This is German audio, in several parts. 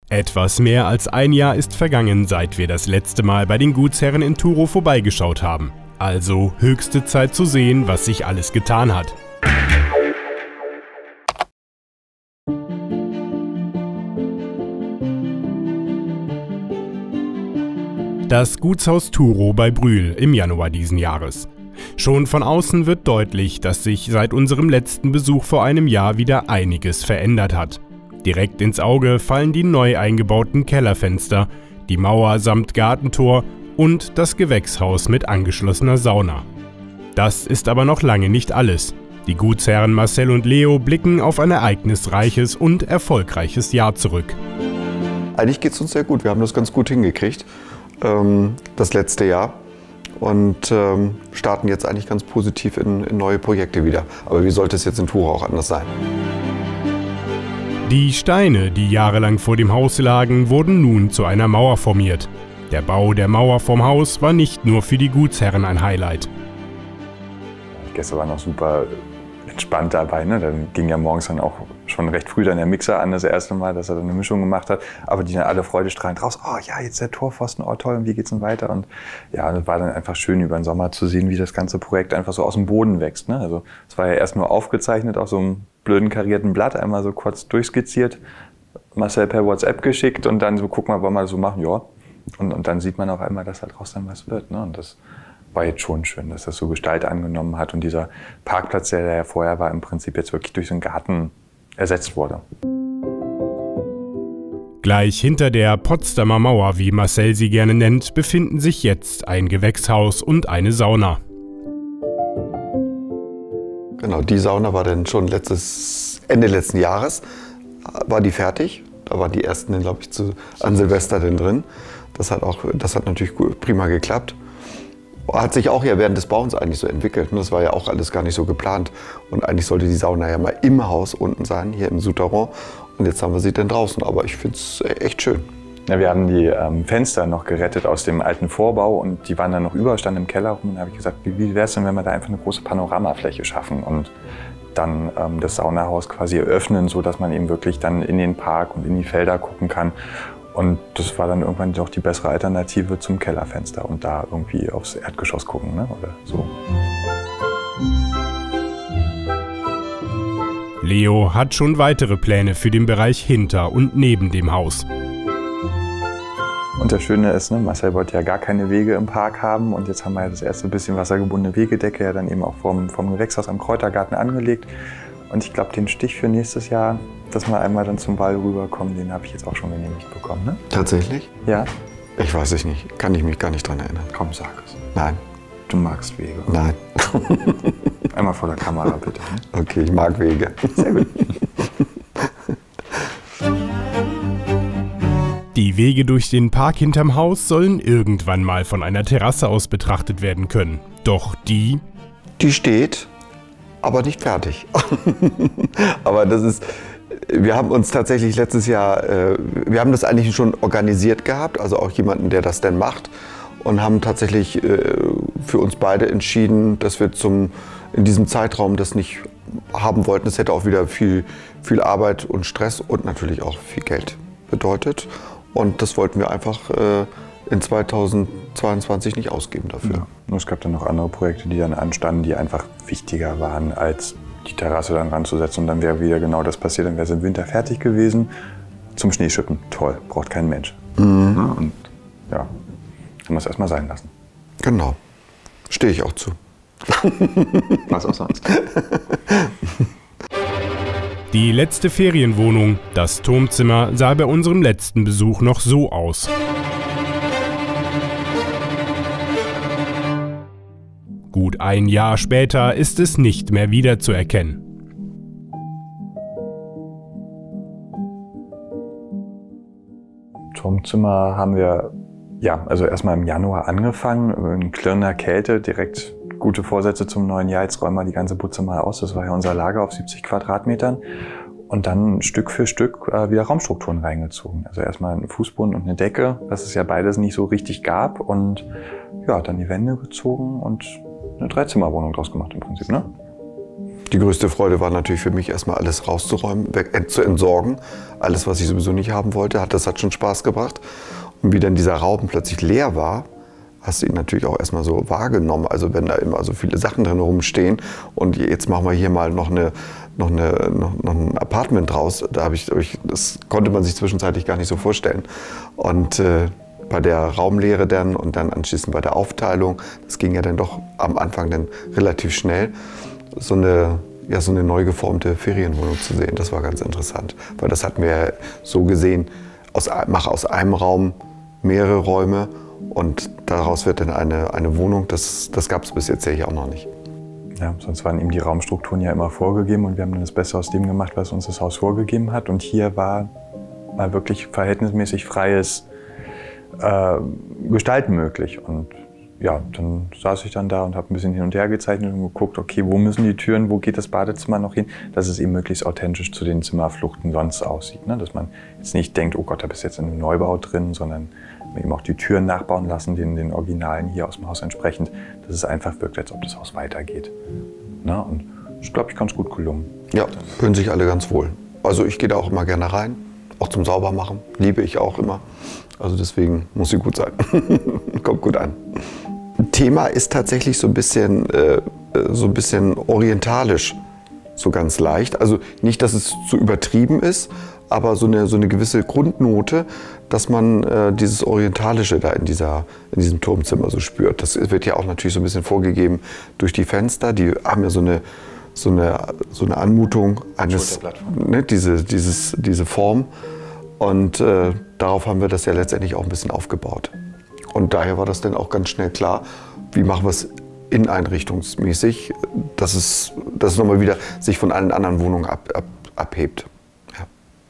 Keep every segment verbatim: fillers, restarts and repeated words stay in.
Etwas mehr als ein Jahr ist vergangen, seit wir das letzte Mal bei den Gutsherren in Thurow vorbeigeschaut haben. Also höchste Zeit zu sehen, was sich alles getan hat. Das Gutshaus Thurow bei Brühl im Januar diesen Jahres. Schon von außen wird deutlich, dass sich seit unserem letzten Besuch vor einem Jahr wieder einiges verändert hat. Direkt ins Auge fallen die neu eingebauten Kellerfenster, die Mauer samt Gartentor und das Gewächshaus mit angeschlossener Sauna. Das ist aber noch lange nicht alles. Die Gutsherren Marcel und Leo blicken auf ein ereignisreiches und erfolgreiches Jahr zurück. Eigentlich geht es uns sehr gut. Wir haben das ganz gut hingekriegt, ähm, das letzte Jahr. Und ähm, starten jetzt eigentlich ganz positiv in, in neue Projekte wieder. Aber wie sollte es jetzt in Thurow auch anders sein? Die Steine, die jahrelang vor dem Haus lagen, wurden nun zu einer Mauer formiert. Der Bau der Mauer vorm Haus war nicht nur für die Gutsherren ein Highlight. Gestern war noch super entspannt dabei. Ne? Dann ging ja morgens dann auch schon recht früh dann der Mixer an, das erste Mal, dass er dann eine Mischung gemacht hat. Aber die dann alle freudestrahlend raus. Oh ja, jetzt der Torpfosten, oh toll, und wie geht's denn weiter? Und ja, es war dann einfach schön, über den Sommer zu sehen, wie das ganze Projekt einfach so aus dem Boden wächst. Ne? Also es war ja erst nur aufgezeichnet auf so einem blöden karierten Blatt, einmal so kurz durchskizziert, Marcel per WhatsApp geschickt und dann so, guck mal, wollen wir das so machen? Ja. Und, und dann sieht man auf einmal, dass daraus dann was wird. Ne? Und das war jetzt schon schön, dass das so Gestalt angenommen hat und dieser Parkplatz, der ja vorher war, im Prinzip jetzt wirklich durch so einen Garten ersetzt wurde. Gleich hinter der Potsdamer Mauer, wie Marcel sie gerne nennt, befinden sich jetzt ein Gewächshaus und eine Sauna. Genau, die Sauna war dann schon letztes, Ende letzten Jahres, war die fertig. Da waren die ersten, glaube ich, zu, an Silvester denn drin. Das hat, auch, das hat natürlich gut, prima geklappt. Hat sich auch ja während des Bauens eigentlich so entwickelt. Das war ja auch alles gar nicht so geplant. Und eigentlich sollte die Sauna ja mal im Haus unten sein, hier im Souterrain. Und jetzt haben wir sie dann draußen. Aber ich finde es echt schön. Ja, wir haben die ähm, Fenster noch gerettet aus dem alten Vorbau und die waren dann noch Überstand im Keller rum. Und da habe ich gesagt, wie, wie wäre es denn, wenn wir da einfach eine große Panoramafläche schaffen und dann ähm, das Saunahaus quasi eröffnen, sodass man eben wirklich dann in den Park und in die Felder gucken kann. Und das war dann irgendwann doch die bessere Alternative zum Kellerfenster und da irgendwie aufs Erdgeschoss gucken, ne? Oder so. Leo hat schon weitere Pläne für den Bereich hinter und neben dem Haus. Und das Schöne ist, ne, Marcel wollte ja gar keine Wege im Park haben und jetzt haben wir ja das erste bisschen wassergebundene Wegedecke ja dann eben auch vom, vom Gewächshaus am Kräutergarten angelegt. Und ich glaube, den Stich für nächstes Jahr, dass wir einmal dann zum Wall rüberkommen, den habe ich jetzt auch schon genehmigt bekommen. Ne? Tatsächlich? Ja. Ich weiß es nicht. Kann ich mich gar nicht dran erinnern. Komm, sag es. Nein. Du magst Wege. Nein. Einmal vor der Kamera, bitte. Ne? Okay, ich mag Wege. Sehr gut. Die Wege durch den Park hinterm Haus sollen irgendwann mal von einer Terrasse aus betrachtet werden können. Doch die... Die steht, aber nicht fertig. Aber das ist... Wir haben uns tatsächlich letztes Jahr... Äh, wir haben das eigentlich schon organisiert gehabt, also auch jemanden, der das denn macht. Und haben tatsächlich äh, für uns beide entschieden, dass wir zum, in diesem Zeitraum das nicht haben wollten. Es hätte auch wieder viel, viel Arbeit und Stress und natürlich auch viel Geld bedeutet. Und das wollten wir einfach äh, in zweitausendzweiundzwanzig nicht ausgeben dafür. Ja. Es gab dann noch andere Projekte, die dann anstanden, die einfach wichtiger waren, als die Terrasse dann ranzusetzen. Und dann wäre wieder genau das passiert. Dann wäre es im Winter fertig gewesen. Zum Schneeschippen. Toll, braucht kein Mensch. Mhm. Ja, und ja, kann man es erstmal sein lassen. Genau. Stehe ich auch zu. Was auch sonst. Die letzte Ferienwohnung, das Turmzimmer, sah bei unserem letzten Besuch noch so aus. Gut ein Jahr später ist es nicht mehr wiederzuerkennen. Turmzimmer haben wir ja, also erstmal im Januar angefangen, in klirrender Kälte, direkt gute Vorsätze zum neuen Jahr, jetzt räumen wir die ganze Butze mal aus, das war ja unser Lager auf siebzig Quadratmetern und dann Stück für Stück äh, wieder Raumstrukturen reingezogen. Also erstmal ein Fußboden und eine Decke, was es ja beides nicht so richtig gab und ja, dann die Wände gezogen und eine Dreizimmerwohnung draus gemacht im Prinzip, ne? Die größte Freude war natürlich für mich, erstmal alles rauszuräumen, weg, ent, zu entsorgen. Alles, was ich sowieso nicht haben wollte, hat, das hat schon Spaß gebracht. Und wie dann dieser Raum plötzlich leer war, hast du ihn natürlich auch erstmal so wahrgenommen. Also wenn da immer so viele Sachen drin rumstehen und jetzt machen wir hier mal noch, eine, noch, eine, noch, noch ein Apartment draus, da hab ich, ich, das konnte man sich zwischenzeitlich gar nicht so vorstellen. Und äh, bei der Raumlehre dann und dann anschließend bei der Aufteilung, das ging ja dann doch am Anfang dann relativ schnell, so eine, ja, so eine neu geformte Ferienwohnung zu sehen. Das war ganz interessant, weil das hatten wir so gesehen, aus, mach aus einem Raum mehrere Räume und daraus wird dann eine, eine Wohnung. Das, das gab es bis jetzt ja hier auch noch nicht. Ja, sonst waren ihm die Raumstrukturen ja immer vorgegeben und wir haben dann das Beste aus dem gemacht, was uns das Haus vorgegeben hat. Und hier war mal wirklich verhältnismäßig freies äh, Gestalten möglich. Und ja, dann saß ich dann da und habe ein bisschen hin und her gezeichnet und geguckt, okay, wo müssen die Türen, wo geht das Badezimmer noch hin, dass es eben möglichst authentisch zu den Zimmerfluchten sonst aussieht. Ne? Dass man jetzt nicht denkt, oh Gott, da bist du jetzt in einem Neubau drin, sondern eben auch die Türen nachbauen lassen, den, den Originalen hier aus dem Haus entsprechend, dass es einfach wirkt, als ob das Haus weitergeht. Ne? Und das ist, glaube ich, ganz gut gelungen. Ja, fühlen sich alle ganz wohl. Also ich gehe da auch immer gerne rein, auch zum Saubermachen, liebe ich auch immer. Also deswegen muss sie gut sein. Kommt gut an. Thema ist tatsächlich so ein bisschen, äh, so ein bisschen orientalisch, so ganz leicht. Also nicht, dass es zu übertrieben ist, aber so eine, so eine gewisse Grundnote, dass man äh, dieses Orientalische da in, dieser, in diesem Turmzimmer so spürt. Das wird ja auch natürlich so ein bisschen vorgegeben durch die Fenster. Die haben ja so eine, so eine, so eine Anmutung eines, ne, diese, dieses, diese Form. Und äh, darauf haben wir das ja letztendlich auch ein bisschen aufgebaut. Und daher war das dann auch ganz schnell klar, wie machen wir es inneneinrichtungsmäßig, dass es, dass es nochmal wieder sich von allen anderen Wohnungen ab, ab, abhebt. Ja.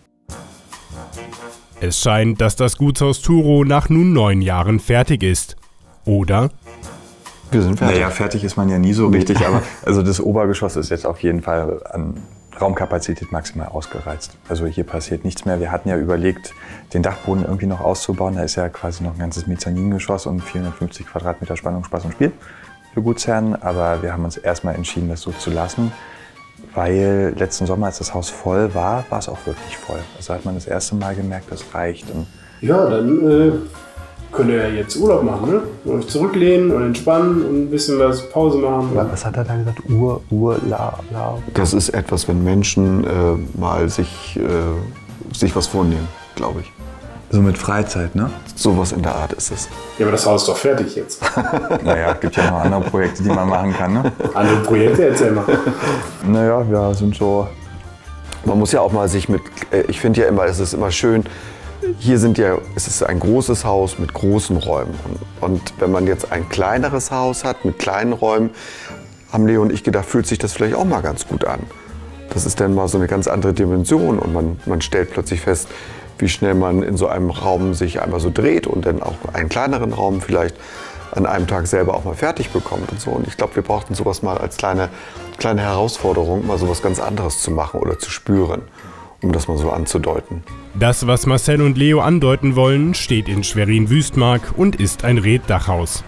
Es scheint, dass das Gutshaus Thurow nach nun neun Jahren fertig ist. Oder? Wir sind fertig. Naja, fertig ist man ja nie so richtig, aber also das Obergeschoss ist jetzt auf jeden Fall an Raumkapazität maximal ausgereizt. Also hier passiert nichts mehr. Wir hatten ja überlegt, den Dachboden irgendwie noch auszubauen. Da ist ja quasi noch ein ganzes Mezzaningeschoss und vierhundertfünfzig Quadratmeter Spannung, Spaß und Spiel für Gutsherren. Aber wir haben uns erstmal entschieden, das so zu lassen, weil letzten Sommer, als das Haus voll war, war es auch wirklich voll. Also hat man das erste Mal gemerkt, das reicht. Und ja, dann äh, könnt ihr ja jetzt Urlaub machen, ne? Und euch zurücklehnen und entspannen und ein bisschen was Pause machen. Was hat er da gesagt? Ur, Ur, La, La. Das ist etwas, wenn Menschen äh, mal sich, äh, sich was vornehmen, glaube ich. So mit Freizeit, ne? Sowas in der Art ist es. Ja, aber das Haus ist doch fertig jetzt. Naja, es gibt ja noch andere Projekte, die man machen kann, ne? Andere Projekte erzähl mal. Naja, wir sind so... Man muss ja auch mal sich mit, äh, ich finde ja immer, es ist immer schön, hier sind ja, es ist ein großes Haus mit großen Räumen. Und wenn man jetzt ein kleineres Haus hat mit kleinen Räumen, haben Leo und ich gedacht, fühlt sich das vielleicht auch mal ganz gut an. Das ist dann mal so eine ganz andere Dimension und man, man stellt plötzlich fest, wie schnell man in so einem Raum sich einmal so dreht und dann auch einen kleineren Raum vielleicht an einem Tag selber auch mal fertig bekommt und so. Und ich glaube, wir brauchten sowas mal als kleine, kleine Herausforderung, mal sowas ganz anderes zu machen oder zu spüren, um das mal so anzudeuten. Das, was Marcel und Leo andeuten wollen, steht in Schwerin-Wüstmark und ist ein Reetdachhaus.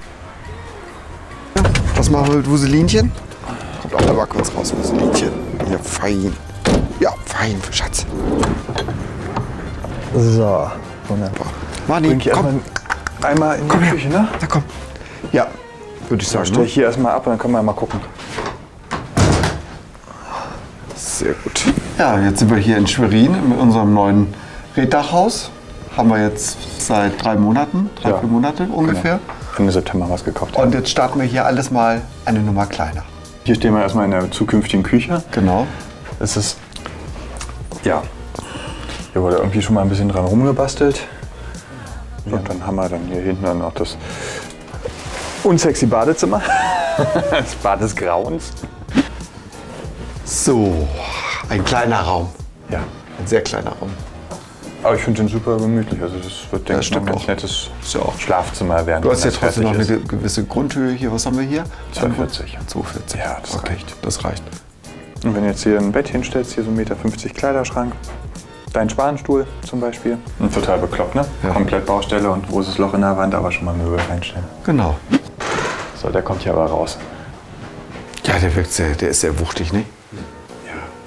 Was machen wir mit Wuselinchen? Kommt alle mal kurz raus, Wuselinchen. Ja, fein. Ja, fein, Schatz. So, wunderbar. Mani, komm. Einmal in die Komm her. Küche, ne? Da komm. Ja, würde ich sagen. Stell ich hier erstmal ab und dann können wir mal gucken. Sehr gut. Ja, jetzt sind wir hier in Schwerin mit unserem neuen Reetdachhaus. Haben wir jetzt seit drei Monaten, drei, Ja. vier Monate ungefähr. Ende September was gekauft. Und jetzt starten wir hier alles mal eine Nummer kleiner. Hier stehen wir erstmal in der zukünftigen Küche. Genau. Es ist, ja, hier wurde irgendwie schon mal ein bisschen dran rumgebastelt. Und dann haben wir dann hier hinten dann noch das unsexy Badezimmer. Das Bad des Grauens. So, ein kleiner Raum. Ja, Ein sehr kleiner Raum. aber ich finde den super gemütlich. Also das wird, denke ich, noch stimmt ein ganz auch. nettes Ist ja auch. Schlafzimmer werden. Du hast wenn jetzt das trotzdem noch eine fertig ge- gewisse Grundhöhe hier. Was haben wir hier? zweihundertvierzig. zweihundertvierzig. Ja, das okay. reicht. Das reicht. ist. Und wenn du jetzt hier ein Bett hinstellst, hier so ein Meter fünfzig Kleiderschrank, dein Spanstuhl zum Beispiel. Und total bekloppt, ne? Ja. Komplett Baustelle und großes Loch in der Wand, aber schon mal Möbel reinstellen. Genau. So, der kommt hier aber raus. Ja, der wirkt sehr, der ist sehr wuchtig, ne?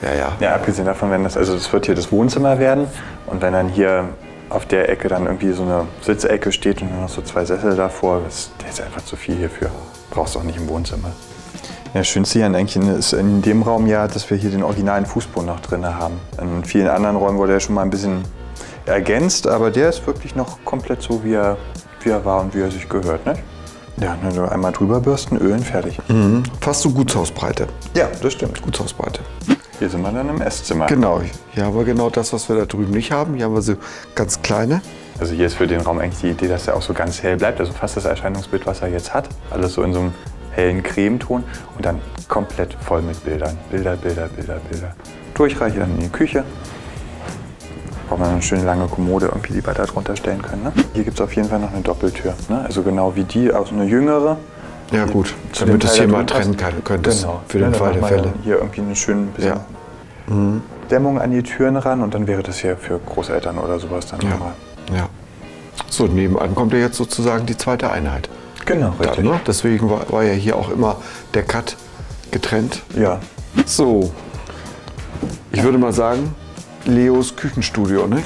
Ja, ja. Ja, abgesehen davon, wenn das, also das wird hier das Wohnzimmer werden und wenn dann hier auf der Ecke dann irgendwie so eine Sitzecke steht und dann noch so zwei Sessel davor, das, das ist einfach zu viel hierfür. Brauchst du auch nicht im Wohnzimmer. Ja, das Schönste hier eigentlich ist in dem Raum ja, dass wir hier den originalen Fußboden noch drin haben. In vielen anderen Räumen wurde er schon mal ein bisschen ergänzt, aber der ist wirklich noch komplett so, wie er, wie er war und wie er sich gehört. Ne? Ja, nur einmal drüber bürsten, ölen, fertig. Mhm. Fast so Gutshausbreite. Ja, das stimmt. Gutshausbreite. Hier sind wir dann im Esszimmer. Genau, hier haben wir genau das, was wir da drüben nicht haben. Hier haben wir so ganz kleine. Also hier ist für den Raum eigentlich die Idee, dass er auch so ganz hell bleibt. Also fast das Erscheinungsbild, was er jetzt hat. Alles so in so einem hellen Cremeton und dann komplett voll mit Bildern. Bilder, Bilder, Bilder, Bilder. Durchreiche dann in die Küche. Braucht man eine schöne lange Kommode, irgendwie, die wir da drunter stellen können. Ne? Hier gibt es auf jeden Fall noch eine Doppeltür. Ne? Also genau wie die, auch so eine jüngere. Ja gut, Zu damit dem es Teil hier da mal drin trennen passt. kann, könntest. Genau. Für den Ja, Fall dann der macht man Fälle. Hier irgendwie eine schöne bisschen Ja. Mhm. Dämmung an die Türen ran und dann wäre das hier für Großeltern oder sowas dann Ja. nochmal. Ja. So, nebenan kommt ja jetzt sozusagen die zweite Einheit. Genau, richtig. Dann, ne? Deswegen war, war ja hier auch immer der Cut getrennt. Ja. So, ich würde mal sagen, Leos Küchenstudio, ne?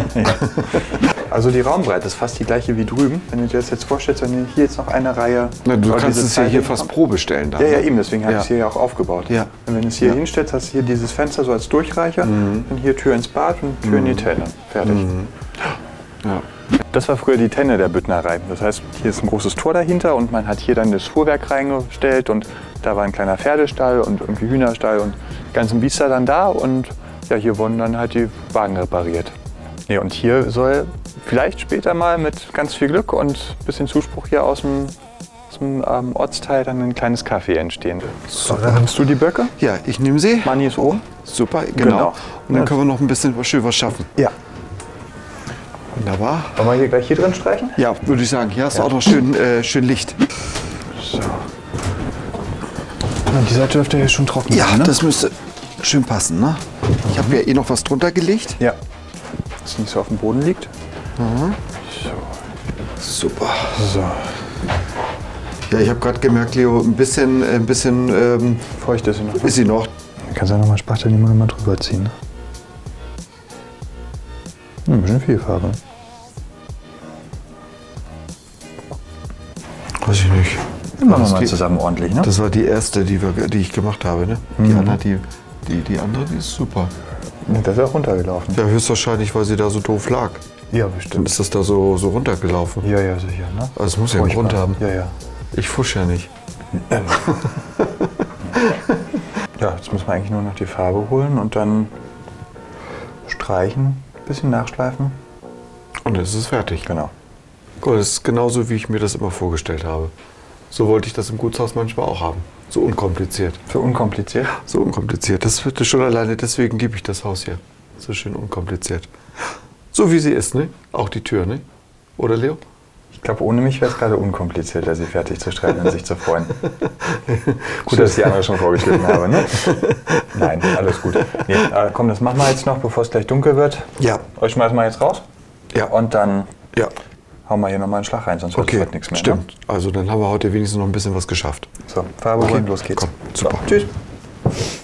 Also die Raumbreite ist fast die gleiche wie drüben. Wenn du dir das jetzt vorstellst, wenn du hier jetzt noch eine Reihe... Na, du oder kannst diese es ja Zeile hier fast kommt. Probe stellen. Dann, Ja, ja, ne? eben, deswegen habe Ja. ich es hier ja auch aufgebaut. Ja. Und wenn du es hier Ja. hinstellst, hast du hier dieses Fenster so als Durchreicher, dann hier Tür ins Bad und Tür in die Tenne. Fertig. Ja. Das war früher die Tenne der Büttnerei. Das heißt, hier ist ein großes Tor dahinter und man hat hier dann das Fuhrwerk reingestellt und da war ein kleiner Pferdestall und irgendwie Hühnerstall und die ganzen Biester dann da und ja, hier wurden dann halt die Wagen repariert. Ja, und hier soll vielleicht später mal mit ganz viel Glück und ein bisschen Zuspruch hier aus dem, aus dem ähm, Ortsteil dann ein kleines Café entstehen. So, dann nimmst du die Böcke. Ja, ich nehme sie. Manni ist oben. Super, genau. Genau. Und dann können wir noch ein bisschen was schön was schaffen. Ja. Wunderbar. Wollen wir hier gleich hier drin streichen? Ja, würde ich sagen. Hier hast du auch noch schön, äh, schön Licht. So. Und die Seite dürfte hier schon trocken Ja, sein, ne? das müsste schön passen, ne? Ich habe ja eh noch was drunter gelegt. Ja. Dass es nicht so auf dem Boden liegt. Super. So. Ja, ich habe gerade gemerkt, Leo, ein bisschen, ein bisschen ähm, Feucht ist sie noch. ist sie noch. Dann kannst du ja nochmal Spachtel mal mal drüber ziehen. Ne? Hm, ein bisschen viel Farbe. Weiß ich nicht. Machen Das wir mal die- zusammen ordentlich, ne? Das war die erste, die, wir, die ich gemacht habe, ne? Die andere, die, die, die andere, die ist super. Das ist auch runtergelaufen. Ja, höchstwahrscheinlich, weil sie da so doof lag. Ja, Dann bestimmt. ist das da so, so runtergelaufen. Ja, ja, sicher, ne? Also es muss ja einen Furchtbar. Grund haben. Ja, ja. Ich fusch ja nicht. Ja, jetzt müssen wir eigentlich nur noch die Farbe holen und dann streichen, bisschen nachschleifen. Und dann ist es fertig. Genau. Cool, das ist genauso, wie ich mir das immer vorgestellt habe. So wollte ich das im Gutshaus manchmal auch haben. So unkompliziert. Für unkompliziert. So unkompliziert. Das wird schon alleine, deswegen liebe ich das Haus hier. So schön unkompliziert. So wie sie ist, ne? Auch die Tür, ne? Oder Leo? Ich glaube, ohne mich wäre es gerade unkomplizierter, sie fertig zu streichen und sich zu freuen. Gut, dass ich die andere schon vorgeschnitten habe, ne? Nein, alles gut. Nee, äh, komm, das machen wir jetzt noch, bevor es gleich dunkel wird. Ja. Euch schmeißen wir jetzt raus. Ja. Und dann Ja. hauen wir hier nochmal einen Schlag rein, sonst wird Okay, es nichts mehr. stimmt. Also dann haben wir heute wenigstens noch ein bisschen was geschafft. Ne? So, Farbe holen, los geht's. Komm, super. So, tschüss.